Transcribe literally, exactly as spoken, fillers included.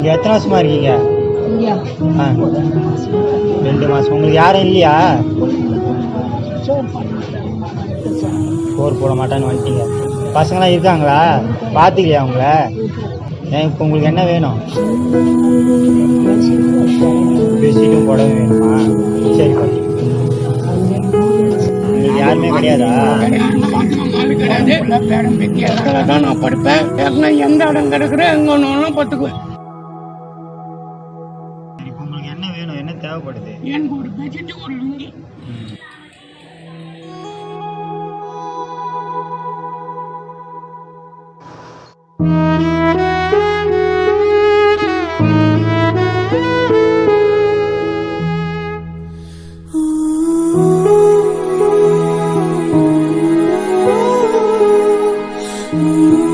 இங்கே எத்தனை வருஷமா இருக்கீங்க? ஆ ரெண்டு மாதம். உங்களுக்கு யாரும் இல்லையா? சோறு போட மாட்டான்னு வந்துட்டீங்க. பசங்களாம் இருக்காங்களா? பார்த்துக்கலையா அவங்கள? ஏன் இப்போ உங்களுக்கு என்ன வேணும்? பெட்ஷீட்டும் புடவை வேணுமா? சரி பாட்டி. உங்களுக்கு யாருமே கிடையாதா? தான் நான் படிப்பேன். எந்த இடம் கிடக்குறேன் எங்க ஒன்றும் பார்த்துக்குவேன். இப்போ உங்களுக்கு என்ன வேணும்? என்ன தேவைப்படுது? எனக்கு ஒரு பெட்ஷீட் ஒரு லுங்கி. Ooh.